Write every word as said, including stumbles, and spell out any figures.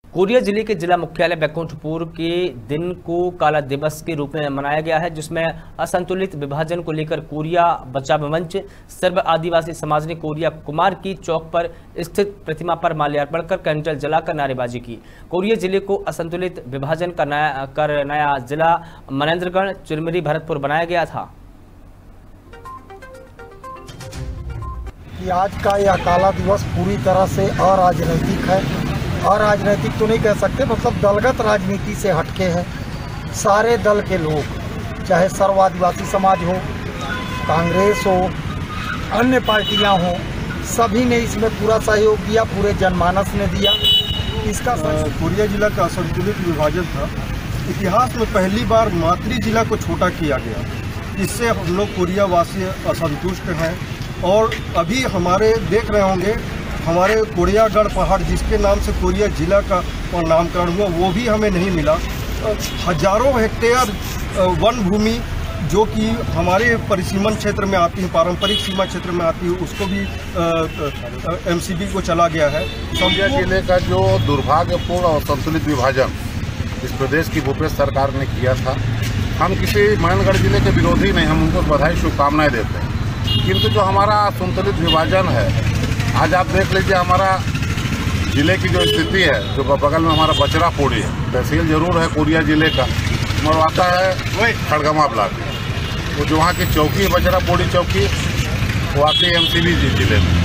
Korea जिले के जिला मुख्यालय बैकुंठपुर के दिन को काला दिवस के रूप में मनाया गया है, जिसमें असंतुलित विभाजन को लेकर कोरिया बचाव मंच, सर्व आदिवासी समाज ने कोरिया कुमार की चौक पर स्थित प्रतिमा पर माल्यार्पण कर कैंडल जलाकर नारेबाजी की। कोरिया जिले को असंतुलित विभाजन का नया कर नया जिला मनेन्द्रगढ़ चिरमिरी भरतपुर बनाया गया था। कि आज का यह काला दिवस पूरी तरह से अराजनैतिक है। अराजनैतिक तो नहीं कह सकते, मतलब दलगत राजनीति से हटके है। सारे दल के लोग, चाहे सर्व आदिवासी समाज हो, कांग्रेस हो, अन्य पार्टियां हो, सभी ने इसमें पूरा सहयोग दिया, पूरे जनमानस ने दिया। इसका कोरिया जिला का असंतुलित विभाजन था। इतिहास में पहली बार मातृ जिला को छोटा किया गया। इससे हम लोग कोरिया वासी असंतुष्ट हैं और अभी हमारे देख रहे होंगे हमारे कोरियागढ़ पहाड़, जिसके नाम से कोरिया जिला का नामकरण हुआ, वो भी हमें नहीं मिला। हजारों हेक्टेयर वन भूमि जो कि हमारे परिसीमन क्षेत्र में आती है, पारंपरिक सीमा क्षेत्र में आती है, उसको भी एमसीबी को चला गया है। कोरिया जिले का जो दुर्भाग्यपूर्ण और संतुलित विभाजन इस प्रदेश की भूपेश सरकार ने किया था, हम किसी मनेन्द्रगढ़ जिले के विरोधी नहीं, हम उनको बधाई शुभकामनाएं देते हैं। किंतु जो हमारा संतुलित विभाजन है, आज आप देख लीजिए हमारा जिले की जो स्थिति है, जो बगल में हमारा बचरा पोड़ी है, तहसील जरूर है कोरिया जिले का, मगर आता है खड़गमा ब्लॉक। वो जो वहाँ की चौकी है बचरा पोड़ी चौकी, वो आती है एमसीबी जिले में।